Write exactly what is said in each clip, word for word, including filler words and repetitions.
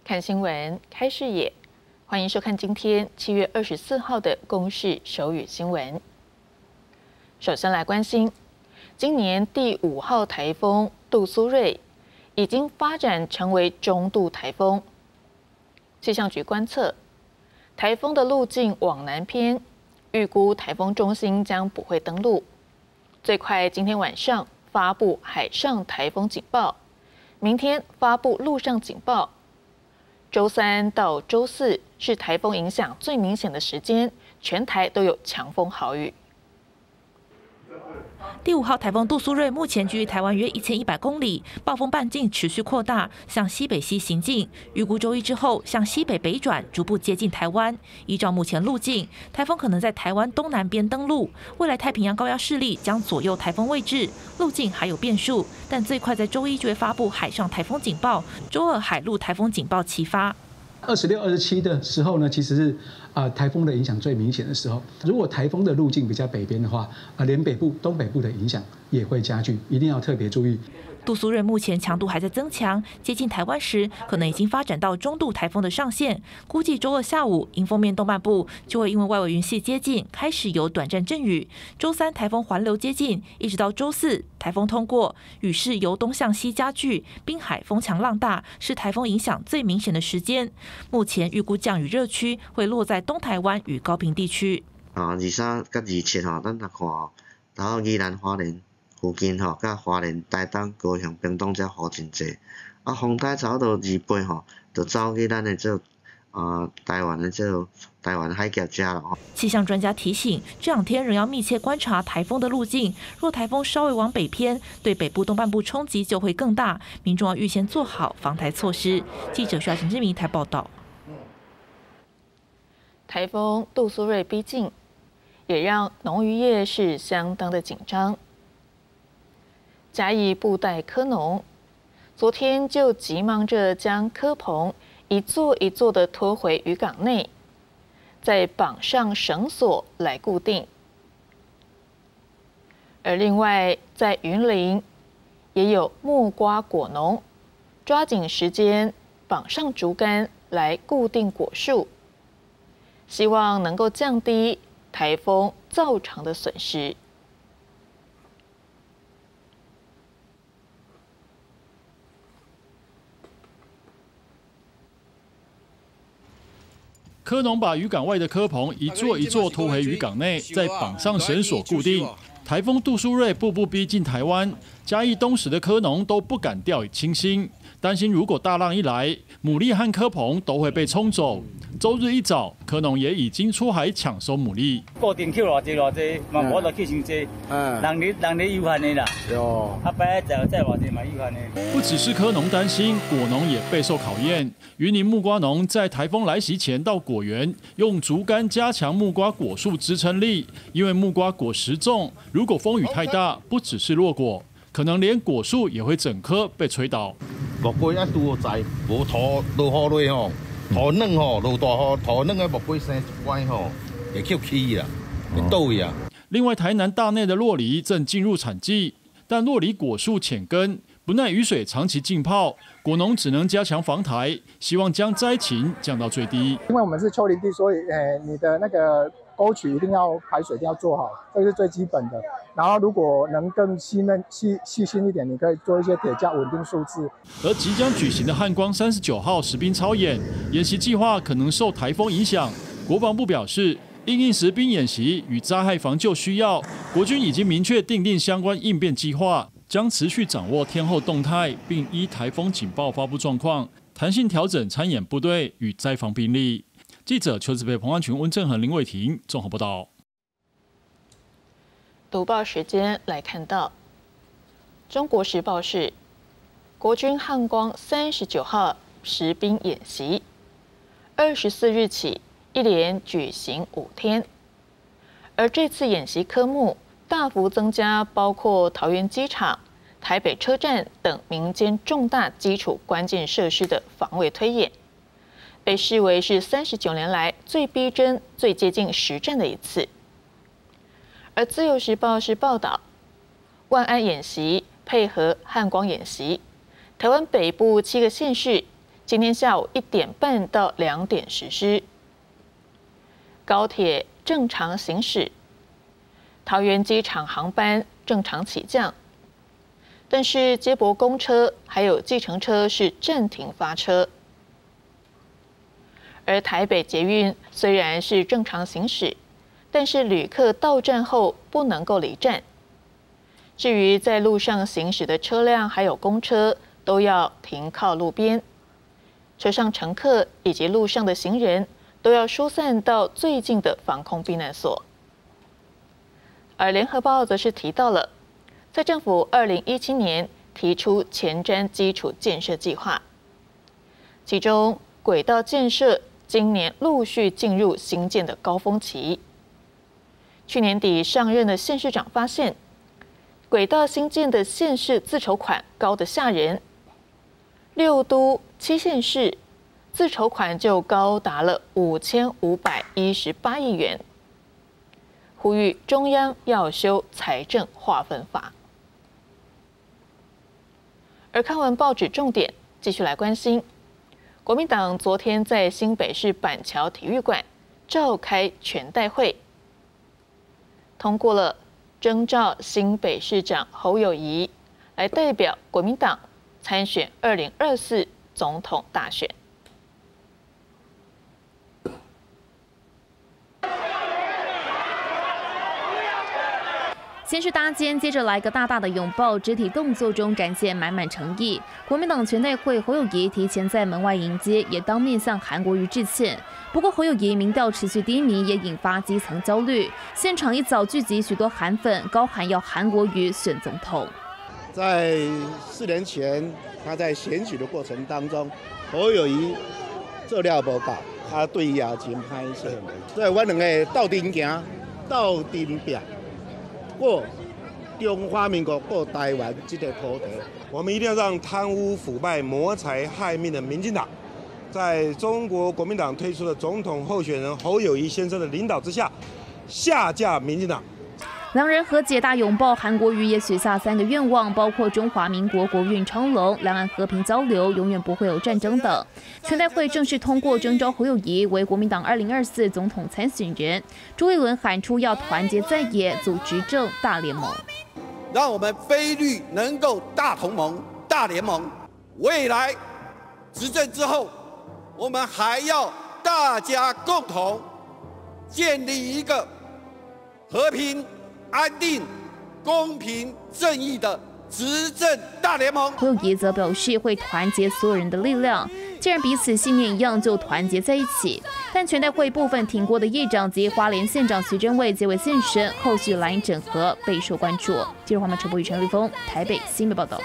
看新闻，开视野，欢迎收看今天七月二十四号的公视手语新闻。首先来关心，今年第五号台风杜苏芮已经发展成为中度台风。气象局观测，台风的路径往南偏，预估台风中心将不会登陆，最快今天晚上发布海上台风警报，明天发布陆上警报。周三到周四是台风影响最明显的时间，全台都有强风豪雨。 第五号台风杜苏芮目前距离台湾约一千一百公里，暴风半径持续扩大，向西北西行进。预估周一之后向西北北转，逐步接近台湾。依照目前路径，台风可能在台湾东南边登陆。未来太平洋高压势力将左右台风位置，路径还有变数，但最快在周一就会发布海上台风警报，周二海陆台风警报齐发。 二十六、二十七的时候呢，其实是啊、呃、台风的影响最明显的时候。如果台风的路径比较北边的话，啊、呃、连北部、东北部的影响也会加剧，一定要特别注意。 杜苏芮目前强度还在增强，接近台湾时可能已经发展到中度台风的上限。估计周二下午迎风面东半部就会因为外围云系接近，开始有短暂阵雨。周三台风环流接近，一直到周四台风通过，雨势由东向西加剧，滨海风强浪大，是台风影响最明显的时间。目前预估降雨热区会落在东台湾与高屏地区。 啊，二三甲二七吼，咱来看哦，到宜兰花莲附近吼，甲花莲、台东、高雄、屏东遮雨真济。啊，风台差不多二倍吼，就走去咱的这啊、呃、台湾的这台湾海峡遮了吼。 气象专家提醒，这两天仍要密切观察台风的路径。若台风稍微往北偏，对北部东半部冲击就会更大，民众要预先做好防台措施。记者徐亚晴之明台报道。 台风杜苏芮逼近，也让农渔业是相当的紧张。嘉义布袋蚵农昨天就急忙着将蚵棚一座一座的拖回渔港内，再绑上绳索来固定。而另外在云林也有木瓜果农抓紧时间绑上竹竿来固定果树，希望能够降低台风造成的损失。 蚵农把渔港外的蚵棚一座一座拖回渔港内，再绑上绳索固定。台风杜苏芮步步逼近台湾，嘉义东石的蚵农都不敢掉以轻心，担心如果大浪一来，牡蛎和蚵棚都会被冲走。周日一早，蚵农也已经出海抢收牡蛎。 固定扣偌济偌济，嘛无得扣伤济。嗯，人日人日有限的啦。哦，啊，摆再再偌济嘛有限的。 不只是蚵农担心，果农也备受考验。云林木瓜农在台风来袭前到果园，用竹竿加强木瓜果树支撑力，因为木瓜果实重，如果风雨太大，不只是落果，可能连果树也会整棵被吹倒。 木瓜一拄好栽，无土落雨落吼。土软吼，落大雨，土软的木瓜生一乖吼，会翘起啦，会倒呀。 另外，台南大内的酪梨正进入产季，但酪梨果树浅根，不耐雨水长期浸泡，果农只能加强防台，希望将灾情降到最低。 因为我们是丘陵地，所以诶，你的那个沟渠一定要排水，一定要做好，这是最基本的。然后，如果能更细嫩、细细心一点，你可以做一些铁架稳定数字。 而即将举行的汉光三十九号实兵操演，演习计划可能受台风影响。国防部表示，因应实兵演习与灾害防救需要，国军已经明确订定相关应变计划，将持续掌握天候动态，并依台风警报发布状况，弹性调整参演部队与灾防兵力。记者邱志培、彭安群、温正恒、林伟婷综合报道。 读报时间来看到，《中国时报》是国军汉光三十九号实兵演习，二十四日起一连举行五天，而这次演习科目大幅增加，包括桃园机场、台北车站等民间重大基础关键设施的防卫推演，被视为是三十九年来最逼真、最接近实战的一次。而《自由时报》是报道，万安演习配合汉光演习，台湾北部七个县市今天下午一点半到两点实施。高铁正常行驶，桃园机场航班正常起降，但是接驳公车还有计程车是暂停发车。而台北捷运虽然是正常行驶，但是旅客到站后不能够离站。至于在路上行驶的车辆还有公车，都要停靠路边。车上乘客以及路上的行人都要疏散到最近的防空避难所。而联合报则是提到了，在政府二零一七年提出前瞻基础建设计划，其中轨道建设今年陆续进入新建的高峰期。去年底上任的县市长发现，轨道新建的县市自筹款高得吓人，六都七县市自筹款就高达了五千五百一十八亿元，呼吁中央要修财政划分法。而看完报纸重点，继续来关心，国民党昨天在新北市板桥体育馆召开全代会，通过了征召新北市长侯友宜来代表国民党参选二零二四总统大选。 先是搭肩，接着来个大大的拥抱，肢体动作中展现满满诚意。国民党全代会侯友宜提前在门外迎接，也当面向韩国瑜致歉。不过侯友宜民调持续低迷，也引发基层焦虑。现场一早聚集许多韩粉，高喊要韩国瑜选总统。 在四年前，他在选举的过程当中，侯友宜做了报告，他对也真歹势。所以我两个斗阵行，斗阵拼。过中华民国过台湾这个土地， 我们一定要让贪污腐败、谋财害命的民进党，在中国国民党推出的总统候选人侯友宜先生的领导之下，下架民进党。 两人和解大拥抱，韩国瑜也许下三个愿望，包括中华民国国运昌隆、两岸和平交流、永远不会有战争等。全代会正式通过征召侯友宜为国民党二零二四总统参选人。朱立伦喊出要团结在野，组执政大联盟， 让我们非绿能够大同盟、大联盟。未来执政之后，我们还要大家共同建立一个和平、安定、公平、正义的执政大联盟。 侯友宜则表示会团结所有人的力量，既然彼此信念一样，就团结在一起。但全代会部分挺过的议长及花莲县长徐榛蔚结为现身，后续蓝营整合备受关注。记者黄曼、陈柏宇、陈立峰台北新北报道。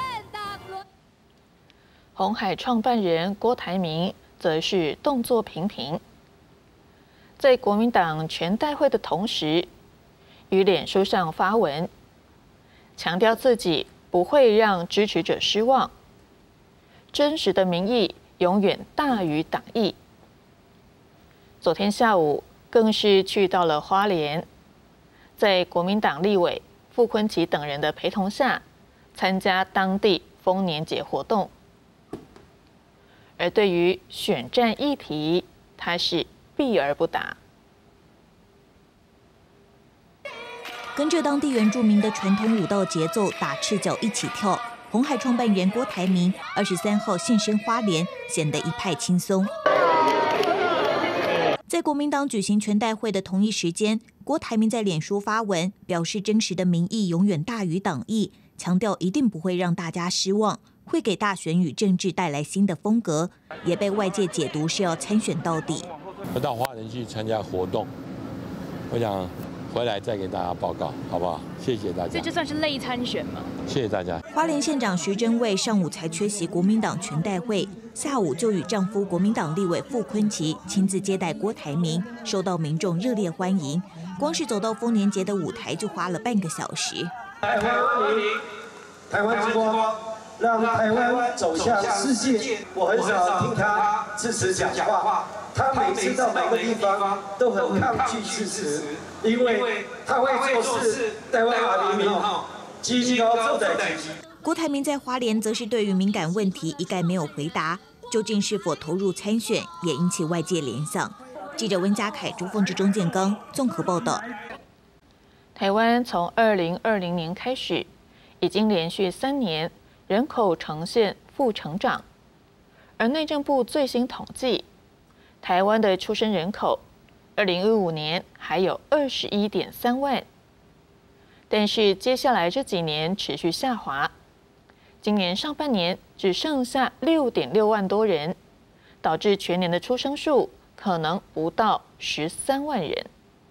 鸿海创办人郭台铭则是动作频频，在国民党全代会的同时，于脸书上发文，强调自己不会让支持者失望，真实的民意永远大于党意。昨天下午更是去到了花莲，在国民党立委傅崐萁等人的陪同下，参加当地丰年节活动。而对于选战议题，他是避而不答。 跟着当地原住民的传统舞蹈节奏打赤脚一起跳，鸿海创办人郭台铭二十三号现身花莲，显得一派轻松。在国民党举行全代会的同一时间，郭台铭在脸书发文，表示真实的民意永远大于党意，强调一定不会让大家失望，会给大选与政治带来新的风格，也被外界解读是要参选到底。 我到花莲去参加活动，我想回来再给大家报告，好不好？谢谢大家。 所以这算是类参选吗？ 谢谢大家。 花莲县长徐榛蔚上午才缺席国民党全代会，下午就与丈夫国民党立委傅崐萁亲自接待郭台铭，受到民众热烈欢迎。光是走到丰年节的舞台就花了半个小时。 台湾文明，台湾之光，让台湾走向世界。我很少听他支持讲话。他每次到每个地方都很抗拒支持，因为他会做事，台湾人民好，基高做在基。 郭台铭在花莲则是对于敏感问题一概没有回答， 究竟是否投入参选，也引起外界联想。记者温家凯、朱凤之、钟建刚综合报道。 台湾从二零二零年开始，已经连续三年人口呈现负成长，而内政部最新统计，台湾的出生人口，二零一五年还有二十一点三万，但是接下来这几年持续下滑，今年上半年只剩下六点六万多人，导致全年的出生数可能不到十三万人。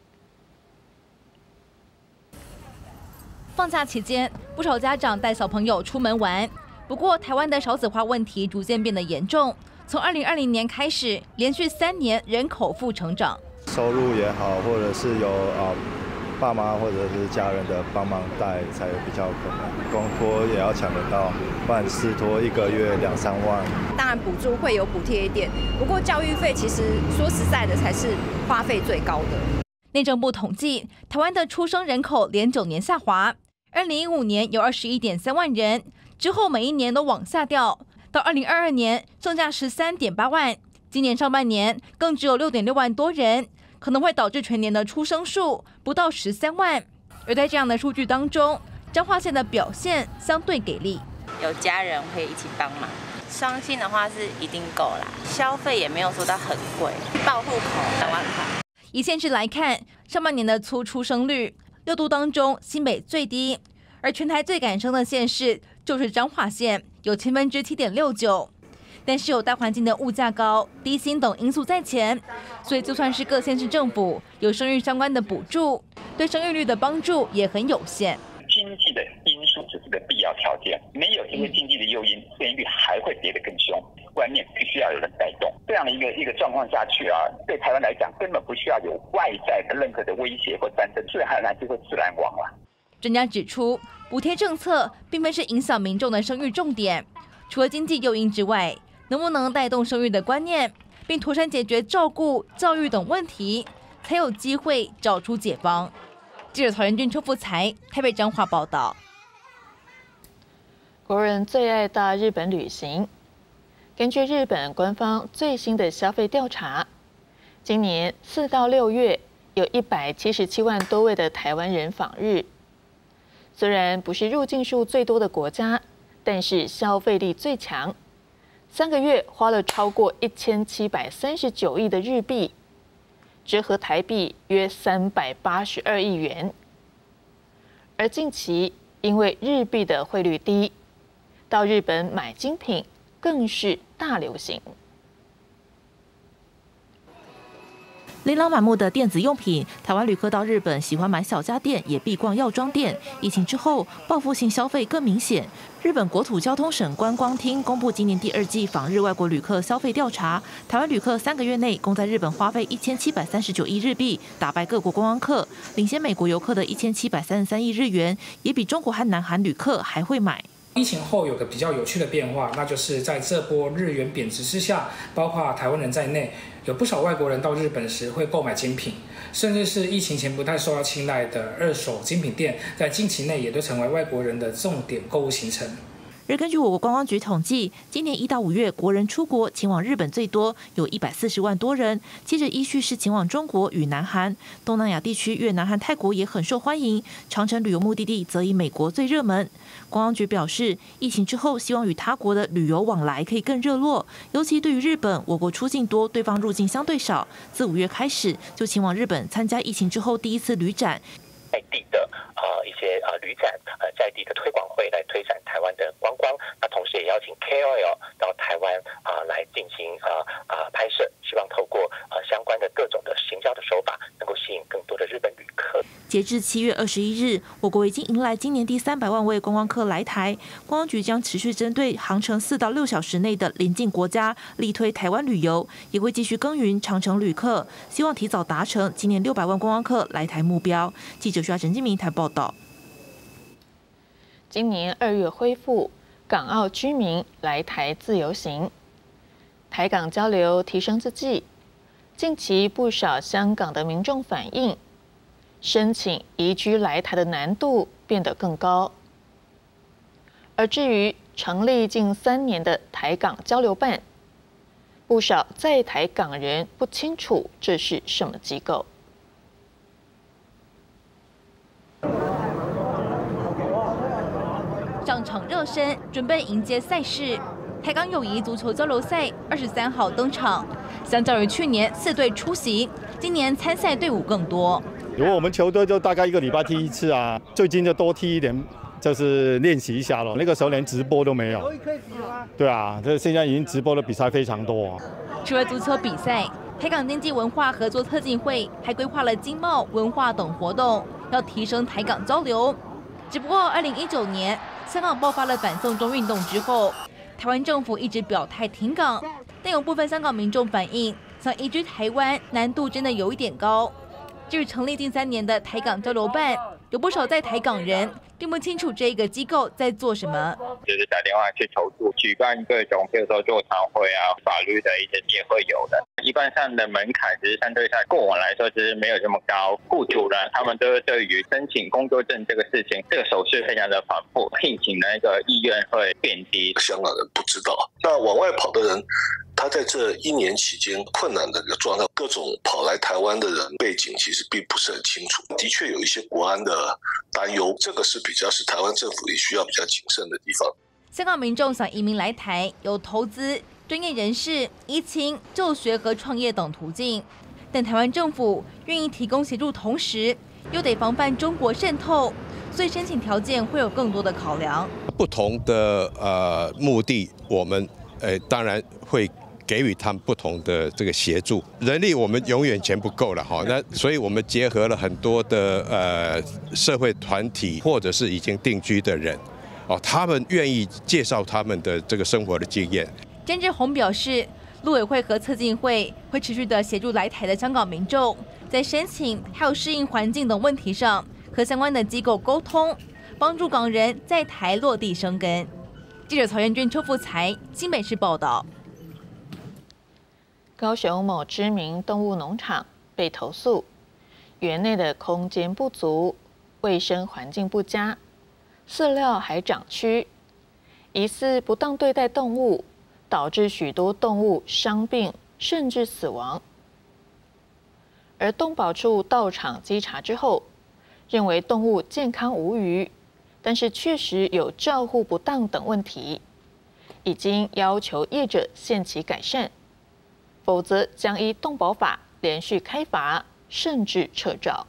放假期间，不少家长带小朋友出门玩。不过，台湾的少子化问题逐渐变得严重。从二零二零年开始，连续三年人口负成长。 收入也好，或者是有啊、呃、爸妈或者是家人的帮忙带，才比较可能。公托也要抢得到，不然私托一个月两三万。 当然补助会有补贴一点，不过教育费其实说实在的才是花费最高的。 内政部统计，台湾的出生人口连九年下滑。二零一五年有二十一点三万人，之后每一年都往下掉，到二零二二年剩下十三点八万，今年上半年更只有六点六万多人，可能会导致全年的出生数不到十三万。而在这样的数据当中，彰化县的表现相对给力， 有家人会一起帮忙，双薪的话是一定够啦，消费也没有说到很贵，报户口两万块。 以县市来看，上半年的粗出生率。六都当中，新北最低，而全台最敢生的县市就是彰化县，有千分之七点六九。但是有大环境的物价高、低薪等因素在前，所以就算是各县市政府有生育相关的补助，对生育率的帮助也很有限。 经济的因素只是个必要条件，没有这个经济的诱因，生育率还会跌得更凶。外面必须要有人带动，这样的一个一个状况下去啊，对台湾来讲根本不需要有外在的任何的威胁或战争，自然而然就会自然亡了。 专家指出，补贴政策并非是影响民众的生育重点，除了经济诱因之外，能不能带动生育的观念，并妥善解决照顾、教育等问题，才有机会找出解方。记者曹仁俊、邱富才台北彰化报道。 国人最爱到日本旅行。根据日本官方最新的消费调查，今年四到六月有一百七十七万多位的台湾人访日。虽然不是入境数最多的国家，但是消费力最强，三个月花了超过一千七百三十九亿的日币，折合台币约三百八十二亿元。而近期因为日币的汇率低，到日本买精品更是大流行。 琳琅满目的电子用品，台湾旅客到日本喜欢买小家电，也必逛药妆店。疫情之后，报复性消费更明显。日本国土交通省观光厅公布今年第二季访日外国旅客消费调查，台湾旅客三个月内共在日本花费一千七百三十九亿日币，打败各国观光客，领先美国游客的一千七百三十三亿日元，也比中国和南韩旅客还会买。 疫情后有个比较有趣的变化，那就是在这波日元贬值之下，包括台湾人在内，有不少外国人到日本时会购买精品，甚至是疫情前不太受到青睐的二手精品店，在近期内也都成为外国人的重点购物行程。 而根据我国观光局统计，今年一到五月国人出国前往日本最多，有一百四十万多人，接着依序是前往中国与南韩。东南亚地区越南和泰国也很受欢迎，长程旅游目的地则以美国最热门。观光局表示，疫情之后希望与他国的旅游往来可以更热络，尤其对于日本，我国出境多，对方入境相对少，自五月开始就前往日本参加疫情之后第一次旅展。 在地的呃一些呃旅展，呃在地的推广会来推展台湾的观光，那同时也邀请 K O L 到台湾啊、呃、来进行呃呃拍摄，希望透过呃相关的各种的行销的手法，能够吸引更多的日本旅客。 截至七月二十一日，我国已经迎来今年第三百万位观光客来台。观光局将持续针对航程四到六小时内的邻近国家力推台湾旅游，也会继续耕耘长程旅客，希望提早达成今年六百万观光客来台目标。记者徐亚陈金明台报道。 今年二月恢复港澳居民来台自由行，台港交流提升之际，近期不少香港的民众反映，申请移居来台的难度变得更高。而至于成立近三年的台港交流办， 不少在台港人不清楚这是什么机构。 上场热身，准备迎接赛事。台港友谊足球交流赛二十三号登场，相较于去年四队出席，今年参赛队伍更多。 如果我们球队就大概一个礼拜踢一次啊，最近就多踢一点，就是练习一下咯。那个时候连直播都没有。对啊，这现在已经直播的比赛非常多。 除了足球比赛，台港经济文化合作特进会还规划了经贸、文化等活动，要提升台港交流。只不过二零一九年香港爆发了反送中运动之后，台湾政府一直表态挺港，但有部分香港民众反映，想移居台湾难度真的有一点高。至于成立近三年的台港交流办，有不少在台港人并不清楚这个机构在做什么， 就是打电话去求助，举办各种，比如说座谈会啊，法律的一些也会有的。一般上的门槛其实相对上过往来说，其实没有这么高。雇主呢，他们都对于申请工作证这个事情，这个手续非常的繁复，聘请的那个意愿会变低。 香港人不知道，那往外跑的人。他在这一年期间困难的一个状态，各种跑来台湾的人背景其实并不是很清楚，的确有一些国安的担忧，这个是比较是台湾政府也需要比较谨慎的地方。 香港民众想移民来台，有投资、专业人士、移情、就学和创业等途径，但台湾政府愿意提供协助，同时又得防范中国渗透，所以申请条件会有更多的考量。 不同的呃目的，我们呃当然会。给予他们不同的这个协助，人力我们永远钱不够了哈，那所以我们结合了很多的呃社会团体或者是已经定居的人，哦，他们愿意介绍他们的这个生活的经验。 詹志宏表示，陆委会和策进会会持续的协助来台的香港民众，在申请还有适应环境等问题上，和相关的机构沟通，帮助港人在台落地生根。记者曹元君、邱富才，新北市报道。 高雄某知名动物农场被投诉，园内的空间不足，卫生环境不佳，饲料还长蛆，疑似不当对待动物，导致许多动物伤病甚至死亡。而动保处到场稽查之后，认为动物健康无虞，但是确实有照护不当等问题，已经要求业者限期改善。否则将依动保法连续开罚，甚至撤照。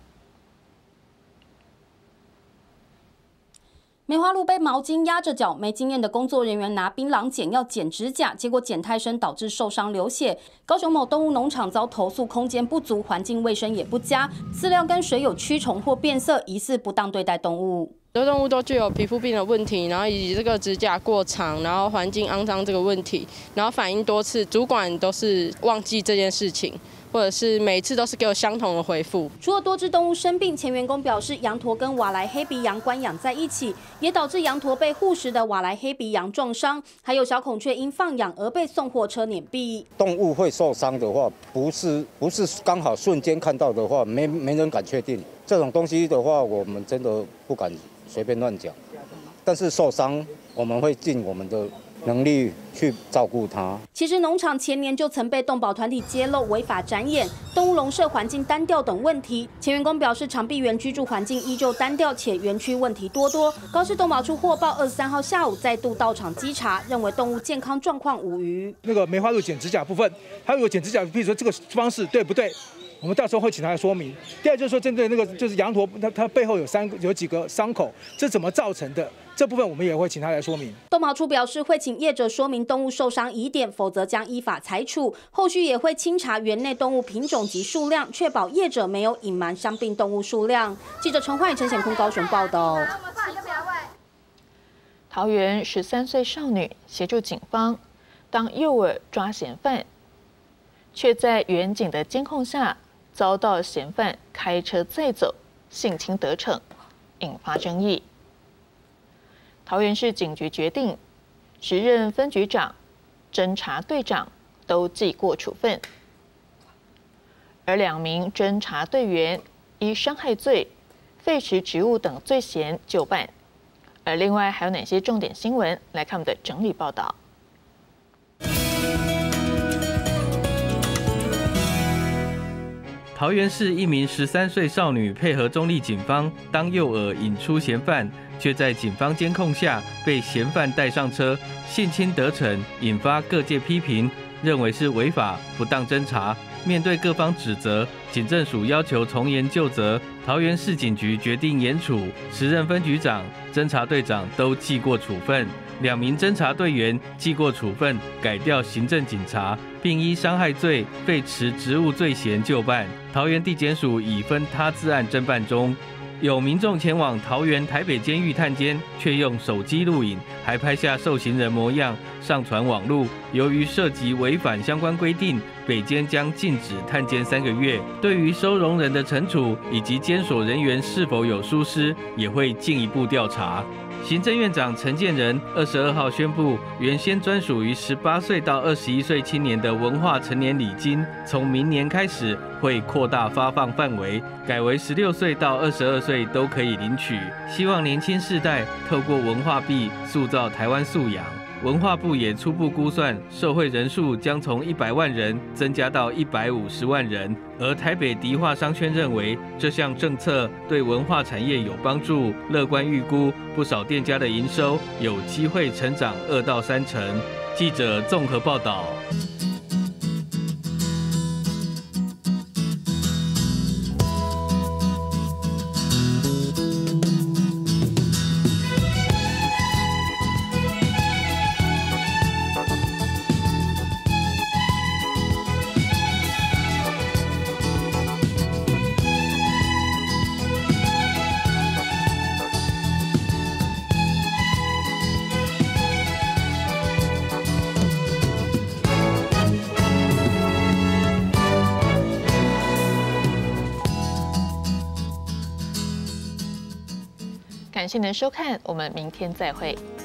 梅花鹿被毛巾压着脚，没经验的工作人员拿槟榔剪要剪指甲，结果剪太深导致受伤流血。高雄某动物农场遭投诉空间不足，环境卫生也不佳，饲料跟水有蛆虫或变色，疑似不当对待动物。 很多动物都具有皮肤病的问题，然后以及这个指甲过长，然后环境肮脏这个问题，然后反映多次，主管都是忘记这件事情，或者是每次都是给我相同的回复。 除了多只动物生病，前员工表示，羊驼跟瓦莱黑鼻羊关养在一起，也导致羊驼被护食的瓦莱黑鼻羊撞伤，还有小孔雀因放养而被送货车碾毙。 动物会受伤的话，不是不是刚好瞬间看到的话，没没人敢确定。这种东西的话，我们真的不敢随便乱讲。但是受伤，我们会尽我们的能力去照顾它。 其实农场前年就曾被动保团体揭露违法展演、动物笼舍环境单调等问题。前员工表示，长臂猿居住环境依旧单调，且园区问题多多。高市动保处获报，二十三号下午再度到场稽查，认为动物健康状况无虞。 那个梅花鹿剪指甲部分，还有剪指甲，比如说这个方式对不对？我们到时候会请他来说明。第二就是说，针对那个就是羊驼，它它背后有三有几个伤口，这怎么造成的？这部分我们也会请他来说明。 动保处表示，会请业者说明动物受伤疑点，否则将依法裁处。后续也会清查园内动物品种及数量，确保业者没有隐瞒伤病动物数量。记者陈焕宇、陈显坤高雄报道。 桃园十三岁少女协助警方当诱饵抓嫌犯，却在远景的监控下遭到嫌犯开车载走，性侵得逞，引发争议。桃园市警局决定，时任分局长、侦查队长都记过处分，而两名侦查队员依伤害罪、废弛职务等罪嫌就办。而另外还有哪些重点新闻？来看我们的整理报道。 桃园市一名十三岁少女配合中立警方当诱饵引出嫌犯，却在警方监控下被嫌犯带上车，性侵得逞，引发各界批评，认为是违法不当侦查。面对各方指责，警政署要求从严就责，桃园市警局决定严处，时任分局长、侦查队长都记过处分，两名侦查队员记过处分，改调行政警察，并依伤害罪、废除职务罪嫌就办。桃园地检署已分他自案侦办中。有民众前往桃园台北监狱探监，却用手机录影，还拍下受刑人模样上传网路。由于涉及违反相关规定，北监将禁止探监三个月。对于收容人的惩处以及监所人员是否有疏失，也会进一步调查。行政院长陈建仁二十二号宣布，原先专属于十八岁到二十一岁青年的文化成年礼金，从明年开始会扩大发放范围，改为十六岁到二十二岁都可以领取。希望年轻世代透过文化币塑造台湾素养。文化部也初步估算，受惠人数将从一百万人增加到一百五十万人。而台北迪化商圈认为，这项政策对文化产业有帮助，乐观预估不少店家的营收有机会成长二到三成。记者综合报道。 感谢您的收看，我们明天再会。